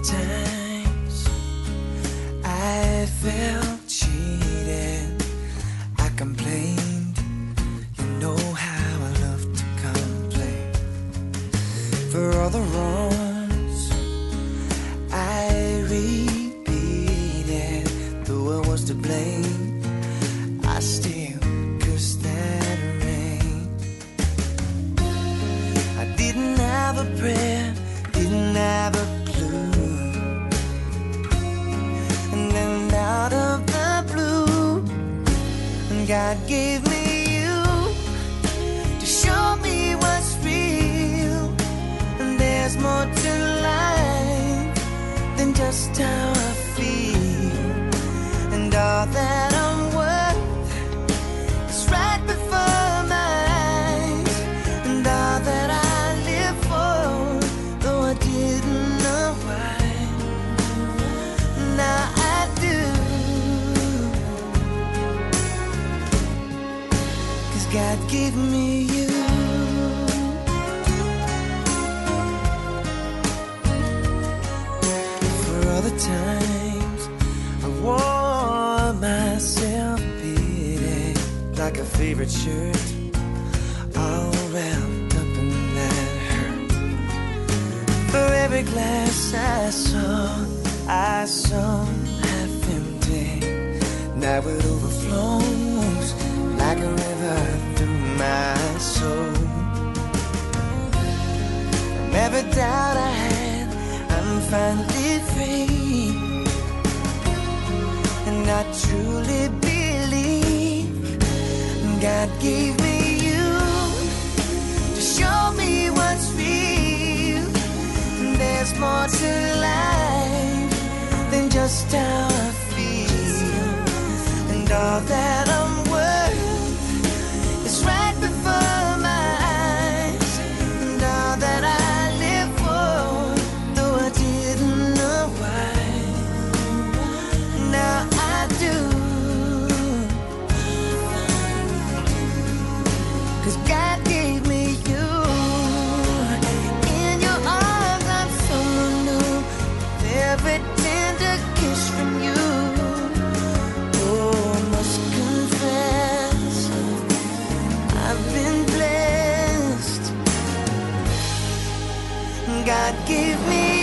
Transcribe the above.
times I felt cheated, I complained. You know how I love to complain. For all the wrongs I repeated, though I was to blame, I still cursed that rain. I didn't have a prayer, didn't have a clue, and then out of the blue, God gave me you to show me what's real. And there's more to life than just how I feel, and all that I'm worth is right before my eyes, and all that I live for, though I didn't know why, now I do. 'Cause God gave me you. For all the times I wore myself beating like a favorite shirt, all wrapped up in that hurt. For every glass I saw half empty, now it overflows like a river through my soul. From every doubt I had, I'm finally free, and I truly believe God gave me you to show me what's real. And there's more to life than just how I feel, and all that I'm worth is right before my eyes, and all that I live for, though I didn't know why, now I do. 'Cause God gave me you. In your arms I'm someone new, with every tender kiss from you. Oh, I must confess, I've been blessed. God gave me